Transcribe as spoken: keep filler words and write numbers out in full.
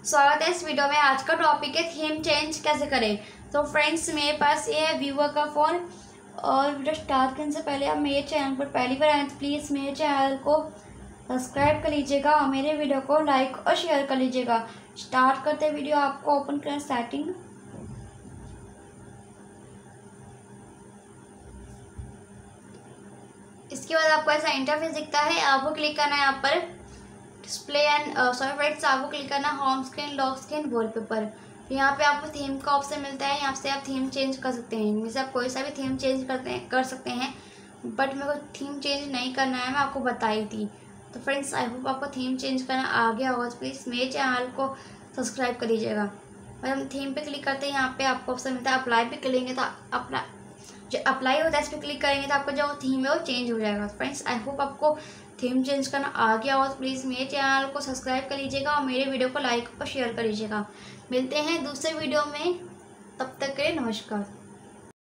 स्वागत है इस वीडियो में। आज का टॉपिक है थीम चेंज कैसे करें। तो फ्रेंड्स मेरे पास ये है vivo का फ़ोन, और वीडियो स्टार्ट करने से पहले आप मेरे चैनल पर पहली बार आए तो प्लीज़ मेरे चैनल को सब्सक्राइब कर लीजिएगा और मेरे वीडियो को लाइक और शेयर कर लीजिएगा। स्टार्ट करते वीडियो। आपको ओपन करें सेटिंग, इसके बाद आपको ऐसा इंटरफेस दिखता है। आपको क्लिक करना है यहाँ पर डिस्प्ले एंड सॉरी फ्रेंड्स, आपको क्लिक करना है home screen, lock screen, wallpaper. यहाँ पे आपको थीम का ऑप्शन मिलता है। यहाँ से आप थीम चेंज कर सकते हैं। इनमें से आप कोई सा भी थीम चेंज करते हैं कर सकते हैं, बट मेरे को थीम चेंज नहीं करना है, मैं आपको बताई थी। तो फ्रेंड्स आई होप आपको थीम चेंज करना आ गया होगा, तो प्लीज़ मेरे चैनल को सब्सक्राइब कर लीजिएगा। और हम थीम पे क्लिक करते हैं, यहाँ पे आपको ऑप्शन मिलता है अप्लाई पे करेंगे तो अपना जो अप्लाई होता है इस पर क्लिक करेंगे तो आपका जो थीम है वो चेंज हो जाएगा। फ्रेंड्स आई होप आपको थीम चेंज करना आ गया हो, तो प्लीज़ मेरे चैनल को सब्सक्राइब कर लीजिएगा और मेरे वीडियो को लाइक और शेयर कर लीजिएगा। मिलते हैं दूसरे वीडियो में, तब तक के लिए नमस्कार।